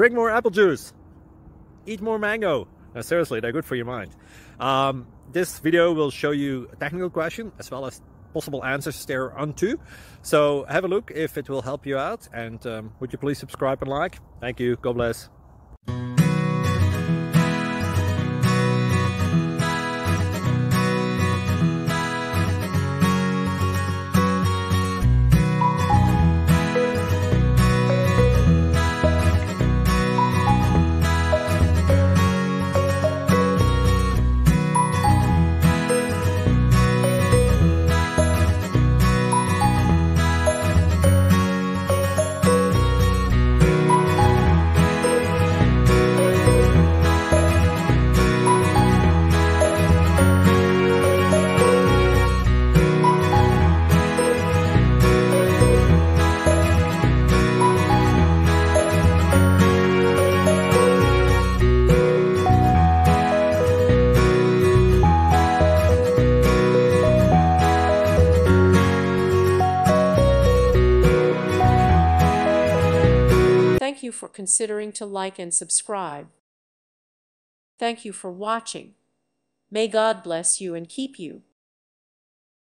Drink more apple juice. Eat more mango. No, seriously, they're good for your mind. This video will show you a technical question as well as possible answers thereunto. So have a look if it will help you out, and would you please subscribe and like? Thank you. God bless. Thank you for considering to like and subscribe. Thank you for watching. May God bless you and keep you.